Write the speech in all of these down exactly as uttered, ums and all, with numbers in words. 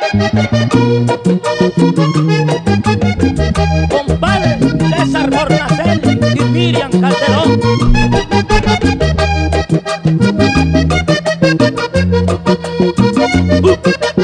Compadre César Bornacel y Miriam Calderón. Uh,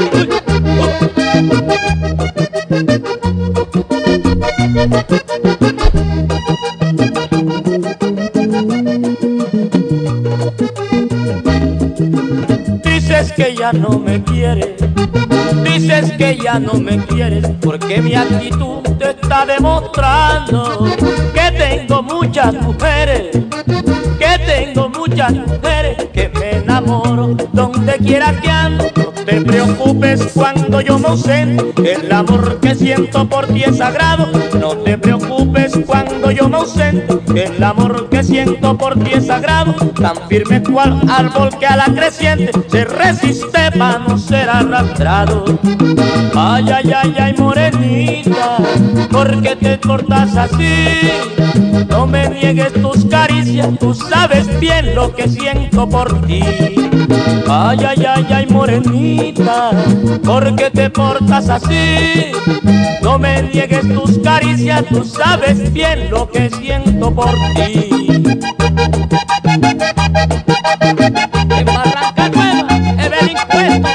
Dices que ya no me quieres, dices que ya no me quieres, porque mi actitud te está demostrando que tengo muchas mujeres, que tengo muchas mujeres, que me enamoro donde quiera que ando. No te preocupes cuando yo me ausente, el amor que siento por ti es sagrado. No te preocupes cuando yo me ausente, el amor que siento por ti es sagrado. Tan firme cual árbol que a la creciente se resiste para no ser arrastrado. Ay, ay, ay, ay, morenita, ¿por qué te portas así? No me niegues tus caricias, tú sabes bien lo que siento por ti. Ay, ay, ay, ay, morenita, ¿por qué te portas así? No me niegues tus caricias, tú sabes bien lo que siento por ti. En Barranca Nueva, Evelyn Cueto.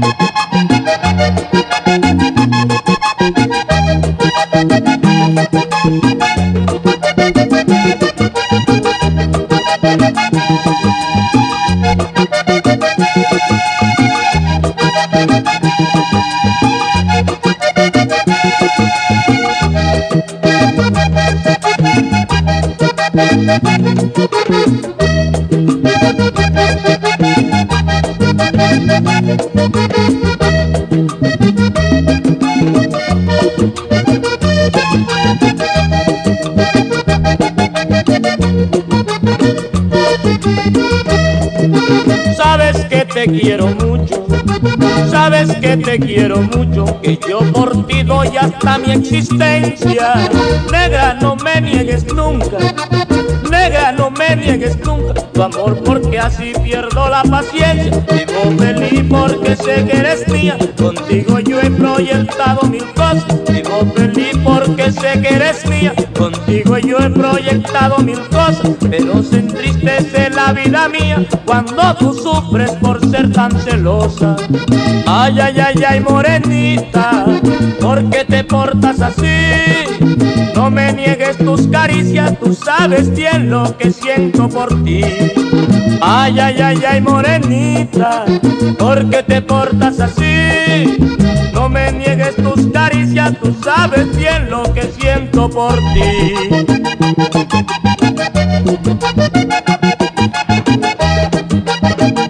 Sabes que te quiero mucho, sabes que te quiero mucho, que yo por ti doy hasta mi existencia. Negra, no me niegues nunca, negra, no me niegues nunca tu amor, porque así pierdo la paciencia. Vivo feliz porque sé que eres mía, contigo yo he proyectado mil cosas. Vivo feliz porque sé que eres mía, contigo yo he proyectado mil cosas. Pero se entristece la vida mía cuando tú sufres por ser tan celosa. Ay, ay, ay, ay, morenita, ¿por qué te portas así? No me niegues tus caricias, tú sabes bien lo que siento por ti. Ay, ay, ay, ay, morenita, ¿por qué te portas así? No me niegues tus caricias, tú sabes bien lo que siento por ti. Thank you.